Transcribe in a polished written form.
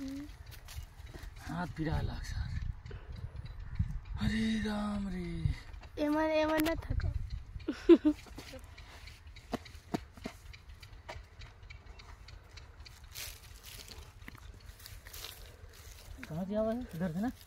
हाथ पिरा लाग सर। हरे राम रे एमन एमन न थको। कहाँ से आवा है? इधर से ना।